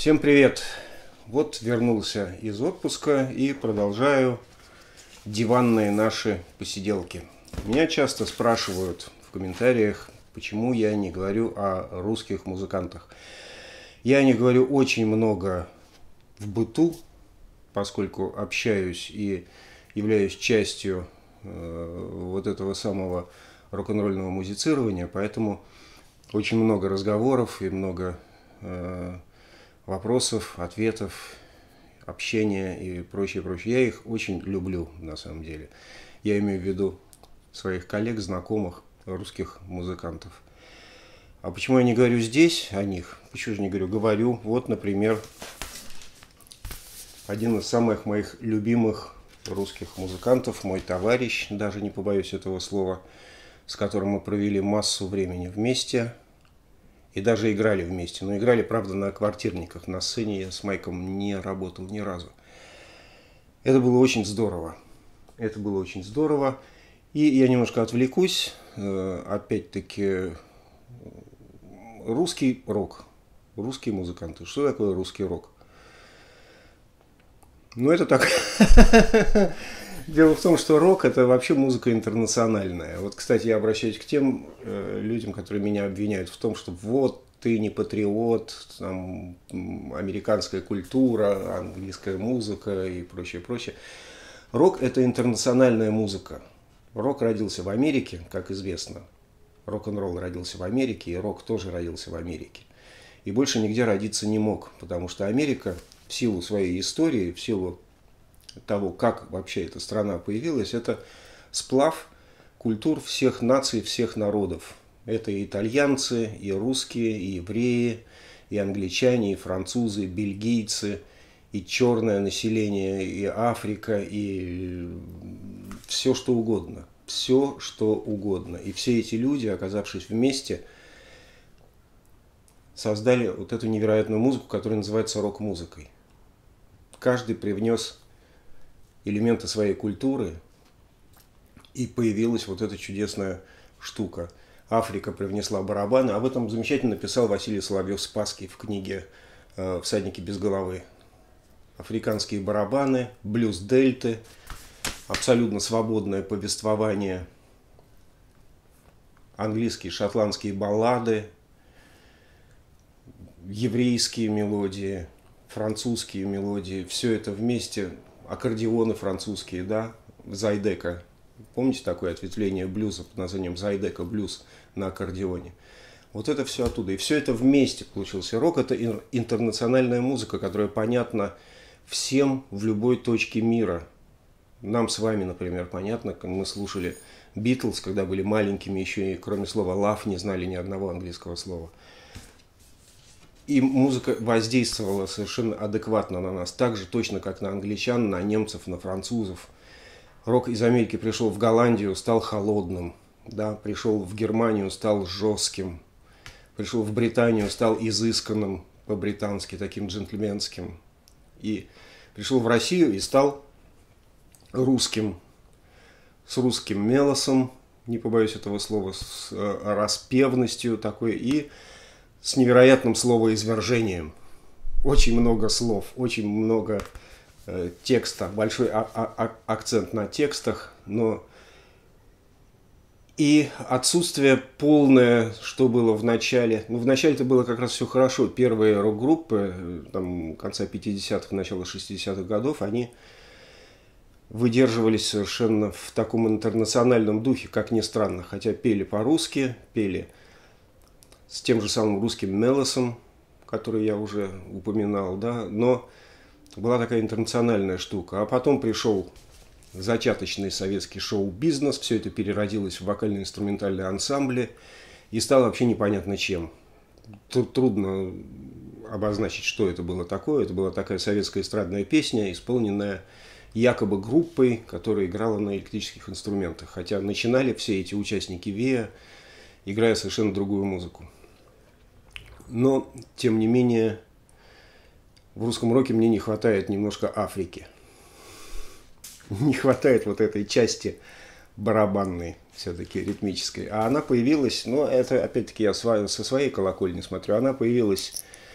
Всем привет! Вот вернулся из отпуска и продолжаю диванные наши посиделки. Меня часто спрашивают в комментариях, почему я не говорю о русских музыкантах. Я не говорю очень много в быту, поскольку общаюсь и являюсь частью вот этого самого рок-н-ролльного музицирования, поэтому очень много разговоров и много вопросов, ответов, общения и прочее, прочее. Я их очень люблю, на самом деле. Я имею в виду своих коллег, знакомых, русских музыкантов. А почему я не говорю здесь о них? Почему же не говорю? Говорю. Вот, например, один из самых моих любимых русских музыкантов, мой товарищ, даже не побоюсь этого слова, с которым мы провели массу времени вместе. И даже играли вместе. Но играли, правда, на квартирниках. На сцене я с Майком не работал ни разу. Это было очень здорово. Это было очень здорово. И я немножко отвлекусь. Опять-таки, русский рок. Русские музыканты. Что такое русский рок? Ну, это так... Дело в том, что рок – это вообще музыка интернациональная. Вот, кстати, я обращаюсь к тем людям, которые меня обвиняют в том, что вот ты не патриот, там, американская культура, английская музыка и прочее, прочее. Рок – это интернациональная музыка. Рок родился в Америке, как известно. Рок-н-ролл родился в Америке, и рок тоже родился в Америке. И больше нигде родиться не мог, потому что Америка в силу своей истории, в силу того, как вообще эта страна появилась, это сплав культур всех наций, всех народов. Это и итальянцы, и русские, и евреи, и англичане, и французы, и бельгийцы, и черное население, и Африка, и все что угодно. Все что угодно. И все эти люди, оказавшись вместе, создали вот эту невероятную музыку, которая называется рок-музыкой. Каждый привнес элементы своей культуры, и появилась вот эта чудесная штука. Африка привнесла барабаны. Об этом замечательно написал Василий Соловьев-Спасский в книге «Всадники без головы». Африканские барабаны, блюз дельты, абсолютно свободное повествование, английские, шотландские баллады, еврейские мелодии, французские мелодии. Все это вместе. Аккордеоны французские, да, зайдека. Помните такое ответвление блюза под названием зайдека, блюз на аккордеоне? Вот это все оттуда. И все это вместе получился рок. Это интернациональная музыка, которая понятна всем в любой точке мира. Нам с вами, например, понятно, мы слушали Битлз, когда были маленькими, еще и кроме слова «love» не знали ни одного английского слова. И музыка воздействовала совершенно адекватно на нас, так же точно, как на англичан, на немцев, на французов. Рок из Америки пришел в Голландию, стал холодным, да, пришел в Германию, стал жестким, пришел в Британию, стал изысканным по-британски, таким джентльменским. И пришел в Россию и стал русским, с русским мелосом, не побоюсь этого слова, с распевностью такой и с невероятным словоизвержением. Очень много слов, очень много текста, большой акцент на текстах, но и отсутствие полное, что было в начале. Ну, в начале это было как раз все хорошо. Первые рок-группы, там, конца 50-х, начала 60-х годов, они выдерживались совершенно в таком интернациональном духе, как ни странно. Хотя пели по-русски, пели с тем же самым русским мелосом, который я уже упоминал, да, но была такая интернациональная штука. А потом пришел зачаточный советский шоу-бизнес, все это переродилось в вокально-инструментальные ансамбли и стало вообще непонятно чем. Трудно обозначить, что это было такое. Это была такая советская эстрадная песня, исполненная якобы группой, которая играла на электрических инструментах. Хотя начинали все эти участники ВИА, играя совершенно другую музыку. Но, тем не менее, в русском роке мне не хватает немножко Африки. Не хватает вот этой части барабанной, все-таки ритмической. А она появилась, ну, это опять-таки я со своей колокольни смотрю, она появилась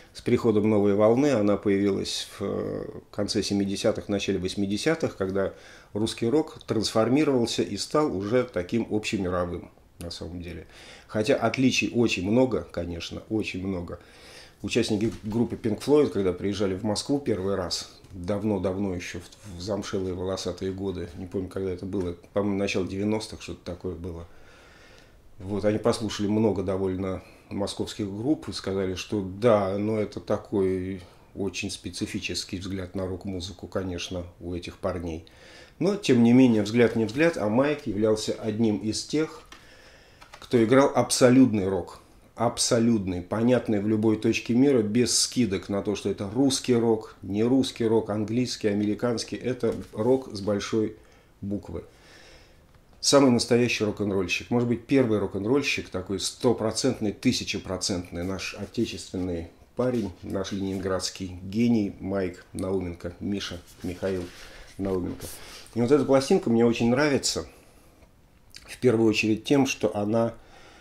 С приходом новой волны она появилась в конце 70-х, начале 80-х, когда русский рок трансформировался и стал уже таким общемировым на самом деле. Хотя отличий очень много, конечно, очень много. Участники группы Pink Floyd, когда приезжали в Москву первый раз, давно-давно еще, в замшелые волосатые годы, не помню, когда это было, по-моему, начало 90-х, что-то такое было. Вот, они послушали много довольно московских групп и сказали, что да, но это такой очень специфический взгляд на рок-музыку, конечно, у этих парней. Но, тем не менее, взгляд не взгляд, а Майк являлся одним из тех, кто играл абсолютный рок. Абсолютный, понятный в любой точке мира, без скидок на то, что это русский рок, не русский рок, английский, американский. Это рок с большой буквы. Самый настоящий рок-н-ролльщик. Может быть, первый рок-н-ролльщик, такой стопроцентный, тысячепроцентный, наш отечественный парень, наш ленинградский гений Майк Науменко, Миша, Михаил Науменко. И вот эта пластинка мне очень нравится, в первую очередь тем, что она,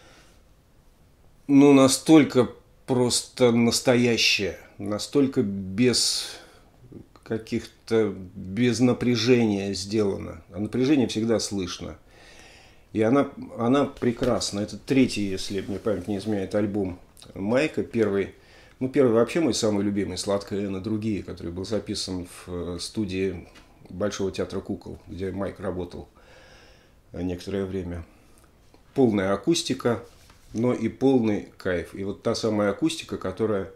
ну, настолько просто настоящая, настолько без каких-то, без напряжения сделана. А напряжение всегда слышно. И она прекрасна. Это третий, если мне память не изменяет, альбом Майка. Первый вообще мой самый любимый, «Сладкая Энн» и другие, который был записан в студии Большого театра кукол, где Майк работал некоторое время. Полная акустика, но и полный кайф. И вот та самая акустика, которая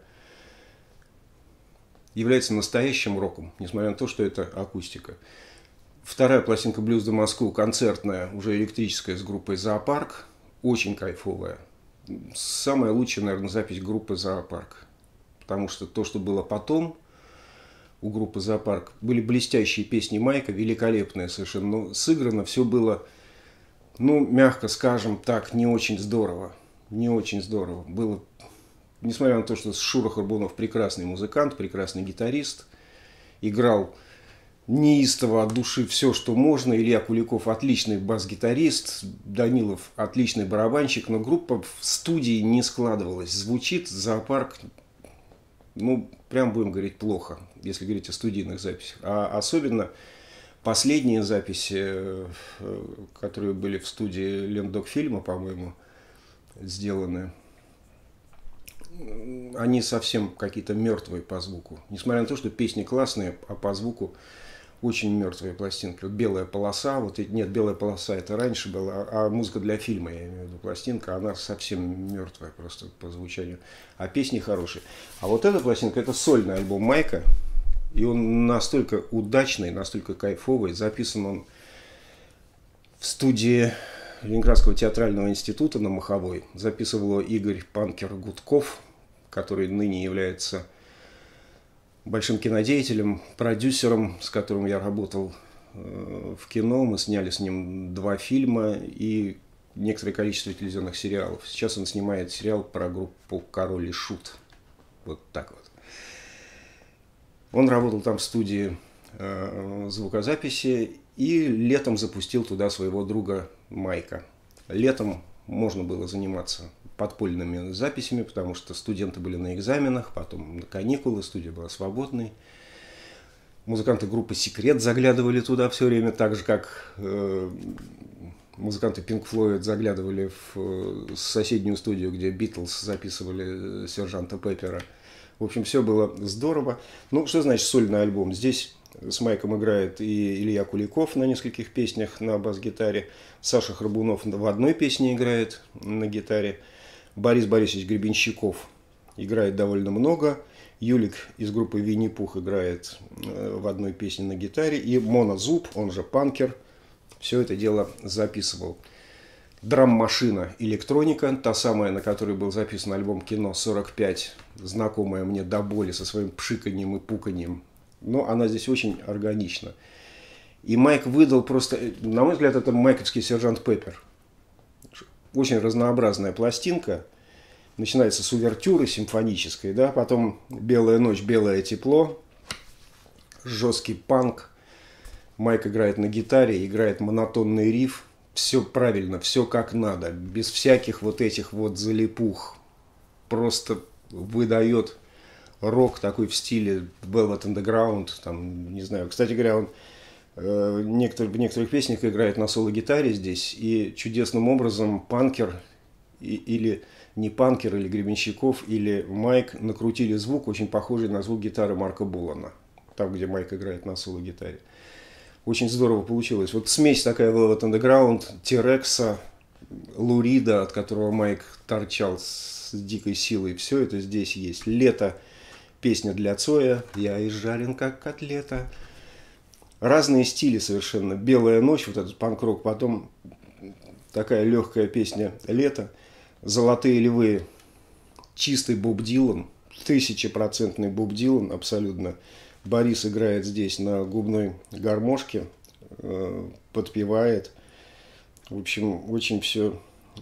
является настоящим роком, несмотря на то, что это акустика. Вторая пластинка «Блюз де Москву», концертная, уже электрическая, с группой «Зоопарк», очень кайфовая. Самая лучшая, наверное, запись группы «Зоопарк». Потому что то, что было потом у группы «Зоопарк», были блестящие песни Майка, великолепные совершенно, но сыграно все было, ну, мягко скажем так, не очень здорово. Не очень здорово. Было, несмотря на то, что Шура Хорбунов прекрасный музыкант, прекрасный гитарист, играл неистово от души все, что можно. Илья Куликов отличный бас-гитарист, Данилов отличный барабанщик, но группа в студии не складывалась. Звучит «Зоопарк», ну, прям будем говорить, плохо, если говорить о студийных записях. А особенно последние записи, которые были в студии Лендок-фильма, по-моему, сделаны, они совсем какие-то мертвые по звуку. Несмотря на то, что песни классные, а по звуку очень мертвые пластинки. Вот «Белая полоса», вот нет, «Белая полоса» это раньше была, а музыка для фильма, я имею в виду, пластинка, она совсем мертвая просто по звучанию. А песни хорошие. А вот эта пластинка, это сольный альбом Майка, и он настолько удачный, настолько кайфовый. Записан он в студии Ленинградского театрального института на Маховой. Записывал его Игорь Панкер-Гудков, который ныне является большим кинодеятелем, продюсером, с которым я работал в кино. Мы сняли с ним 2 фильма и некоторое количество телевизионных сериалов. Сейчас он снимает сериал про группу «Король и Шут». Вот так вот. Он работал там в студии звукозаписи и летом запустил туда своего друга Майка. Летом можно было заниматься подпольными записями, потому что студенты были на экзаменах, потом на каникулы, студия была свободной. Музыканты группы «Секрет» заглядывали туда все время, так же, как музыканты Pink Floyd заглядывали в соседнюю студию, где Битлз записывали «Сержанта Пеппера». В общем, все было здорово. Ну, что значит сольный альбом? Здесь с Майком играет и Илья Куликов на нескольких песнях на бас-гитаре. Саша Храбунов в одной песне играет на гитаре. Борис Борисович Гребенщиков играет довольно много. Юлик из группы «Винни-Пух» играет в одной песне на гитаре. И Мона Зуб, он же Панкер, все это дело записывал. Драм-машина, электроника, та самая, на которой был записан альбом «Кино 45», знакомая мне до боли со своим пшиканьем и пуканьем. Но она здесь очень органична. И Майк выдал просто, на мой взгляд, это майковский «Сержант Пеппер». Очень разнообразная пластинка. Начинается с увертюры симфонической, да, потом «Белая ночь, белое тепло», жесткий панк. Майк играет на гитаре, играет монотонный риф. Все правильно, все как надо, без всяких вот этих вот залипух. Просто выдает рок такой в стиле Velvet Underground, там, не знаю. Кстати говоря, он в некоторых песнях играет на соло-гитаре здесь, и чудесным образом панкер или не панкер, или Гребенщиков, или Майк накрутили звук, очень похожий на звук гитары Марка Болана, там, где Майк играет на соло-гитаре. Очень здорово получилось. Вот смесь такая Velvet Underground, Терекса, Лурида, от которого Майк торчал с дикой силой. Все это здесь есть. Лето, песня для Цоя, я изжарен как котлета. Разные стили совершенно. Белая ночь, вот этот панк-рок, потом такая легкая песня «Лето», «Золотые львы», чистый Боб Дилан, 1000% Боб Дилан, абсолютно. Борис играет здесь на губной гармошке, подпевает. В общем, очень все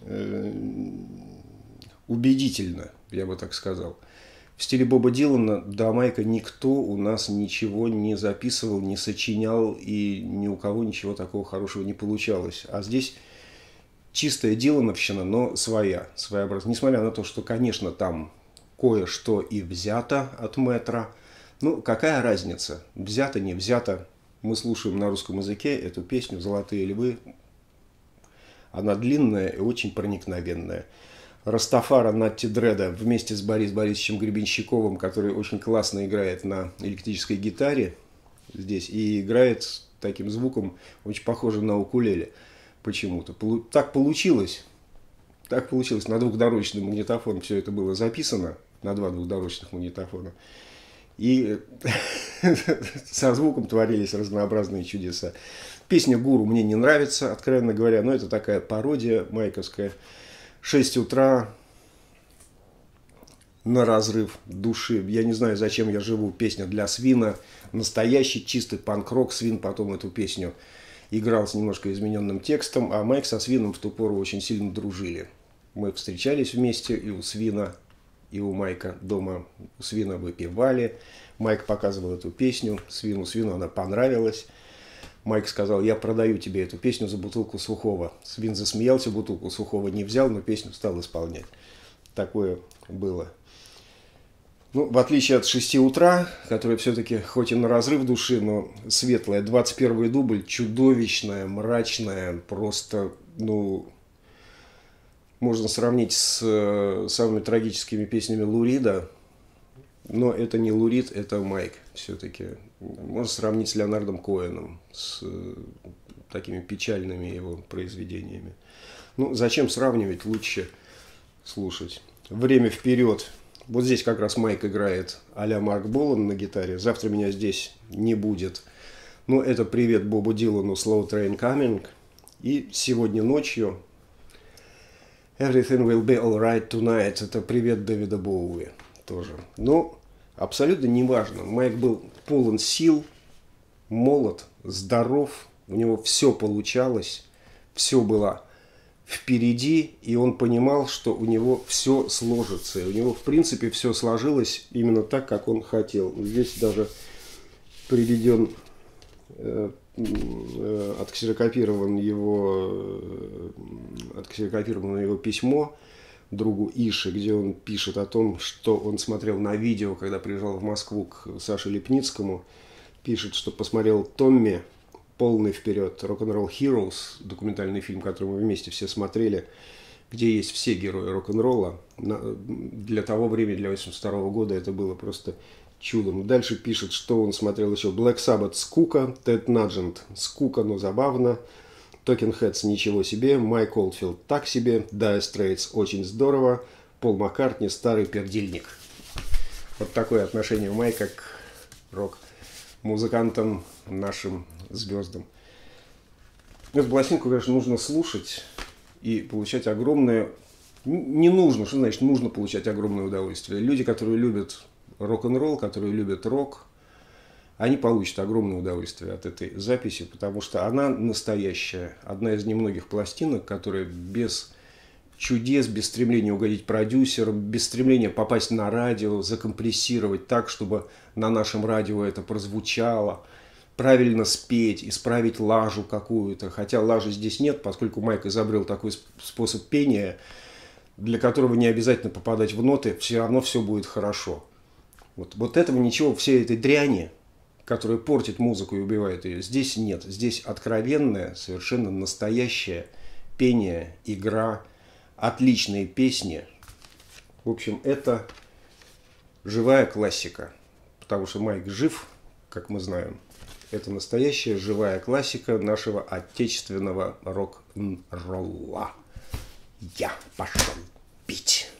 убедительно, я бы так сказал. В стиле Боба Дилана до Майка никто у нас ничего не записывал, не сочинял, и ни у кого ничего такого хорошего не получалось. А здесь чистая дилановщина, но своеобразная. Несмотря на то, что, конечно, там кое-что и взято от Мэтра. Ну, какая разница? Взято, не взято. Мы слушаем на русском языке эту песню «Золотые львы». Она длинная и очень проникновенная. Растафара Натти Дреда вместе с Борисом Борисовичем Гребенщиковым, который очень классно играет на электрической гитаре здесь и играет с таким звуком, очень похожим на укулеле почему-то. Так получилось. Так получилось. На двухдорожный магнитофон все это было записано, на 2 двухдорожных магнитофона. И со звуком творились разнообразные чудеса. Песня «Гуру» мне не нравится, откровенно говоря, но это такая пародия майковская. 6 утра на разрыв души. Я не знаю, зачем я живу. Песня для Свина. Настоящий чистый панк-рок. Свин потом эту песню играл с немножко измененным текстом, а Майк со Свином в ту пору очень сильно дружили. Мы встречались вместе и у Свина, и у Майка дома. У Свина выпивали. Майк показывал эту песню Свину она понравилась. Майк сказал: я продаю тебе эту песню за бутылку сухого. Свин засмеялся, бутылку сухого не взял, но песню стал исполнять. Такое было. Ну, в отличие от 6 утра, которая все-таки хоть и на разрыв души, но светлая, 21-й дубль, чудовищная, мрачная, просто, ну, можно сравнить с самыми трагическими песнями Лурида, но это не Лурид, это Майк все-таки. Можно сравнить с Леонардом Коэном, с такими печальными его произведениями. Ну, зачем сравнивать, лучше слушать. «Время вперед». Вот здесь как раз Майк играет а-ля Марк Болан на гитаре. «Завтра меня здесь не будет». Ну, это привет Бобу Дилану, «Slow Train Coming». И «Сегодня ночью» «Everything will be alright tonight». Это привет Дэвида Боуи тоже. Ну, абсолютно неважно. Майк был полон сил, молод, здоров. У него все получалось, все было впереди, и он понимал, что у него все сложится. И у него, в принципе, все сложилось именно так, как он хотел. Здесь даже приведен, отксерокопировано его письмо другу Ише, где он пишет о том, что он смотрел на видео, когда приезжал в Москву к Саше Лепницкому. Пишет, что посмотрел «Томми», «Полный вперед», «Rock'n'Roll Heroes», документальный фильм, который мы вместе все смотрели, где есть все герои рок-н-ролла. Для того времени, для 1982 года, это было просто чудом. Дальше пишет, что он смотрел еще «Black Sabbath» скука, «Тед Наджент» скука, но забавно, «Talking Heads» ничего себе, «Майк Олдфилд» так себе, «Dire Straits» очень здорово, «Пол Маккартни» старый пердильник. Вот такое отношение Майка к рок-музыкантам, нашим звездам. Эту пластинку, конечно, нужно слушать и получать огромное... Не нужно, что значит нужно получать огромное удовольствие. Люди, которые любят рок-н-ролл, которые любят рок, они получат огромное удовольствие от этой записи, потому что она настоящая. Одна из немногих пластинок, которая без чудес, без стремления угодить продюсерам, без стремления попасть на радио, закомпрессировать так, чтобы на нашем радио это прозвучало, правильно спеть, исправить лажу какую-то. Хотя лажи здесь нет, поскольку Майк изобрел такой способ пения, для которого не обязательно попадать в ноты, все равно все будет хорошо. Вот этого ничего, всей этой дряни, которая портит музыку и убивает ее, здесь нет. Здесь откровенное, совершенно настоящее пение, игра, отличные песни. В общем, это живая классика. Потому что Майк жив, как мы знаем. Это настоящая живая классика нашего отечественного рок-н-ролла. Я пошел пить.